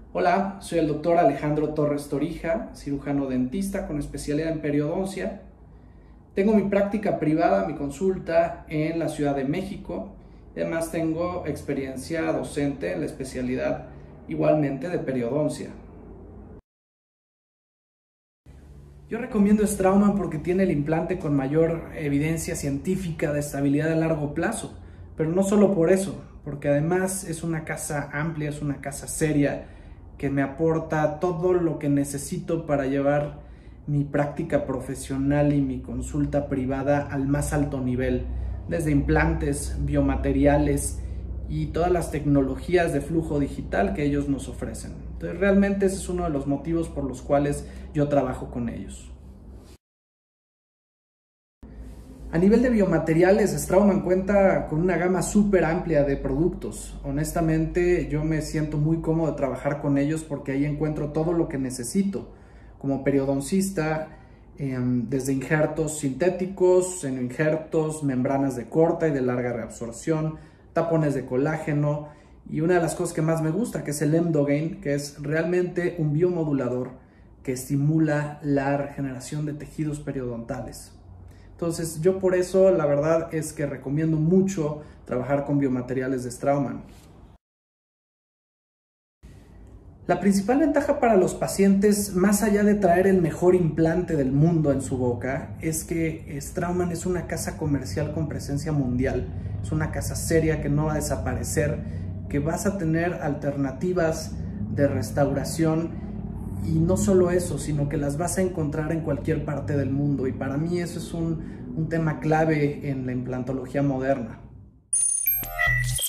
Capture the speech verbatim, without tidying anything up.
Hola, soy el doctor Alejandro Torres Torija, cirujano dentista con especialidad en periodoncia. Tengo mi práctica privada, mi consulta en la Ciudad de México. Además tengo experiencia docente en la especialidad igualmente de periodoncia. Yo recomiendo Straumann porque tiene el implante con mayor evidencia científica de estabilidad a largo plazo, pero no solo por eso, porque además es una casa amplia, es una casa seria que me aporta todo lo que necesito para llevar mi práctica profesional y mi consulta privada al más alto nivel, desde implantes, biomateriales y todas las tecnologías de flujo digital que ellos nos ofrecen. Entonces, realmente ese es uno de los motivos por los cuales yo trabajo con ellos. A nivel de biomateriales, Straumann cuenta con una gama súper amplia de productos. Honestamente, yo me siento muy cómodo de trabajar con ellos porque ahí encuentro todo lo que necesito como periodoncista, eh, desde injertos sintéticos, senoinjertos, membranas de corta y de larga reabsorción, tapones de colágeno y una de las cosas que más me gusta, que es el Emdogain, que es realmente un biomodulador que estimula la regeneración de tejidos periodontales. Entonces, yo por eso la verdad es que recomiendo mucho trabajar con biomateriales de Straumann. La principal ventaja para los pacientes, más allá de traer el mejor implante del mundo en su boca, es que Straumann es una casa comercial con presencia mundial. Es una casa seria que no va a desaparecer, que vas a tener alternativas de restauración y no solo eso, sino que las vas a encontrar en cualquier parte del mundo. Y para mí eso es un, un tema clave en la implantología moderna.